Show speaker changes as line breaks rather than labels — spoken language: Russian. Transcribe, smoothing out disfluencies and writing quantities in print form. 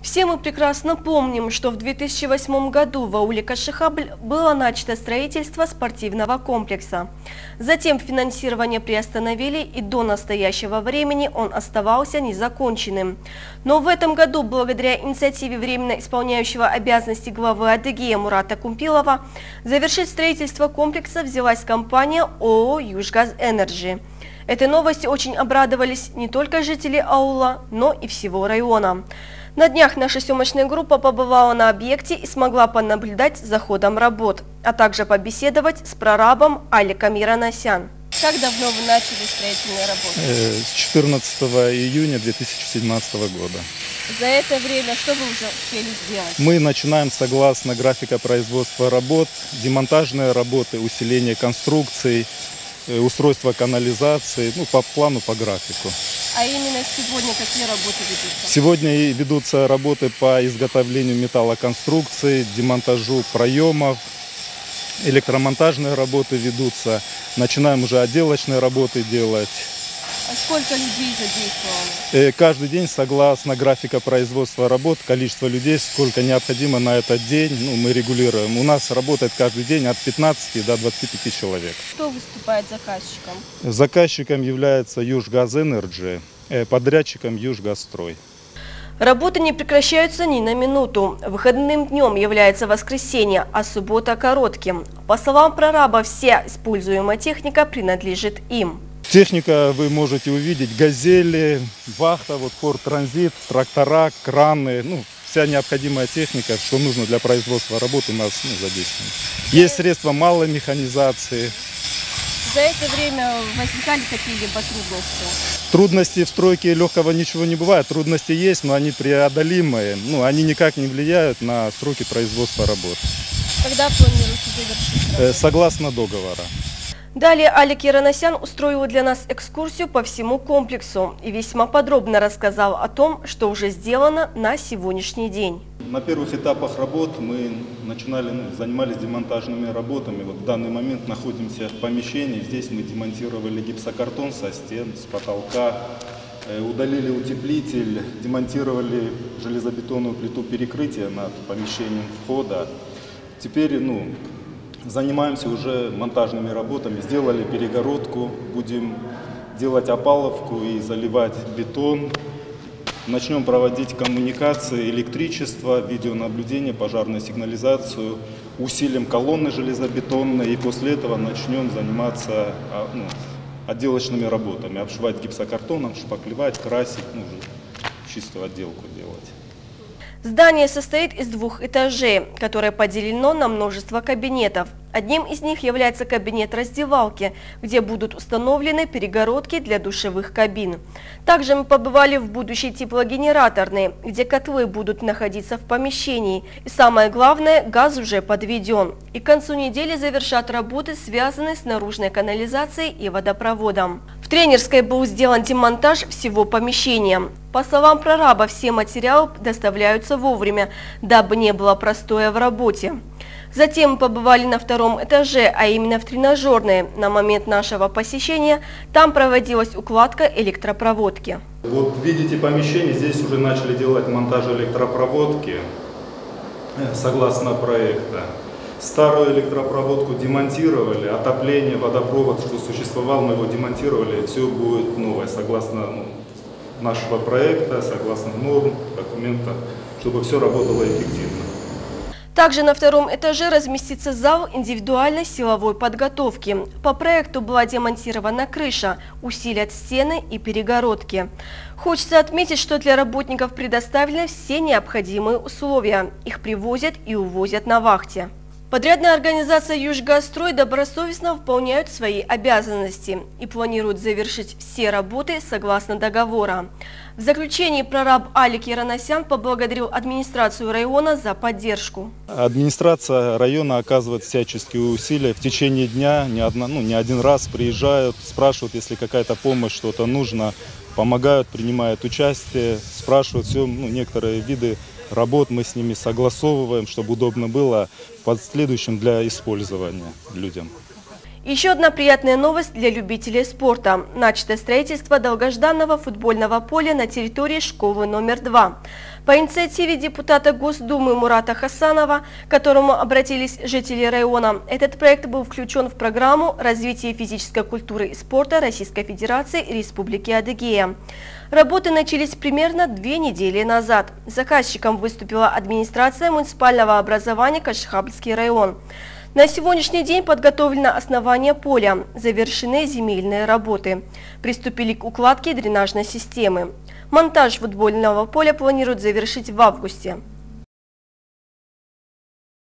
Все мы прекрасно помним, что в 2008 году в ауле Кашихабль было начато строительство спортивного комплекса. Затем финансирование приостановили, и до настоящего времени он оставался незаконченным. Но в этом году, благодаря инициативе временно исполняющего обязанности главы Адыгеи Мурата Кумпилова, завершить строительство комплекса взялась компания ООО «Южгаз-Энерджи». Этой новости очень обрадовались не только жители аула, но и всего района. На днях наша съемочная группа побывала на объекте и смогла понаблюдать за ходом работ, а также побеседовать с прорабом Аликом Яранасян. Как давно вы начали строительные работы?
С 14 июня 2017 года.
За это время что вы уже успели сделать?
Мы начинаем согласно графика производства работ, демонтажные работы, усиление конструкций, устройство канализации, по плану, по графику.
А именно сегодня какие работы ведутся?
Сегодня ведутся работы по изготовлению металлоконструкций, демонтажу проемов, электромонтажные работы ведутся. Начинаем уже отделочные работы делать.
А сколько людей задействовано?
Каждый день, согласно графика производства работ, количество людей, сколько необходимо на этот день, мы регулируем. У нас работает каждый день от 15 до 25 человек.
Кто выступает заказчиком?
Заказчиком является Южгаз-Энерджи, подрядчиком Южгазстрой.
Работы не прекращаются ни на минуту. Выходным днем является воскресенье, а суббота коротким. По словам прораба, вся используемая техника принадлежит им.
Техника вы можете увидеть: газели, вахта, Форд Транзит, трактора, краны, вся необходимая техника, что нужно для производства работ, у нас задействована. Есть средства малой механизации.
За это время возникали какие-либо трудности?
Трудности в стройке легкого ничего не бывает. Трудности есть, но они преодолимые. Они никак не влияют на сроки производства работ.
Когда планируете завершить работу?
Согласно договора.
Далее Алик Яранасян устроил для нас экскурсию по всему комплексу и весьма подробно рассказал о том, что уже сделано на сегодняшний день.
На первых этапах работ мы занимались демонтажными работами. В данный момент находимся в помещении. Здесь мы демонтировали гипсокартон со стен, с потолка, удалили утеплитель, демонтировали железобетонную плиту перекрытия над помещением входа. Теперь занимаемся уже монтажными работами. Сделали перегородку, будем делать опаловку и заливать бетон. Начнем проводить коммуникации, электричество, видеонаблюдение, пожарную сигнализацию, усилим колонны железобетонные, и после этого начнем заниматься отделочными работами, обшивать гипсокартоном, шпаклевать, красить, чистую отделку делать.
Здание состоит из 2 этажей, которое поделено на множество кабинетов. Одним из них является кабинет раздевалки, где будут установлены перегородки для душевых кабин. Также мы побывали в будущей теплогенераторной, где котлы будут находиться в помещении. И самое главное, газ уже подведен. И к концу недели завершат работы, связанные с наружной канализацией и водопроводом. В тренерской был сделан демонтаж всего помещения. По словам прораба, все материалы доставляются вовремя, дабы не было простоя в работе. Затем мы побывали на 2-м этаже, а именно в тренажерной. На момент нашего посещения там проводилась укладка электропроводки.
Вот видите помещение, здесь уже начали делать монтаж электропроводки согласно проекта. Старую электропроводку демонтировали, отопление, водопровод, что существовал, мы его демонтировали, все будет новое, согласно нашего проекта, согласно норм, документов, чтобы все работало эффективно.
Также на 2-м этаже разместится зал индивидуальной силовой подготовки. По проекту была демонтирована крыша, усилят стены и перегородки. Хочется отметить, что для работников предоставлены все необходимые условия. Их привозят и увозят на вахте. Подрядная организация «Южгазстрой» добросовестно выполняют свои обязанности и планируют завершить все работы согласно договора. В заключении прораб Алик Яранасян поблагодарил администрацию района за поддержку.
Администрация района оказывает всяческие усилия. В течение дня не один раз приезжают, спрашивают, если какая-то помощь, что-то нужно, помогают, принимают участие, спрашивают все, некоторые виды работ мы с ними согласовываем, чтобы удобно было в последующем для использования людям.
Еще одна приятная новость для любителей спорта. Начато строительство долгожданного футбольного поля на территории школы номер 2. По инициативе депутата Госдумы Мурата Хасанова, к которому обратились жители района, этот проект был включен в программу развития физической культуры и спорта Российской Федерации и Республики Адыгея. Работы начались примерно 2 недели назад. Заказчиком выступила администрация муниципального образования Кашхабльский район. На сегодняшний день подготовлено основание поля, завершены земельные работы. Приступили к укладке дренажной системы. Монтаж футбольного поля планируют завершить в августе.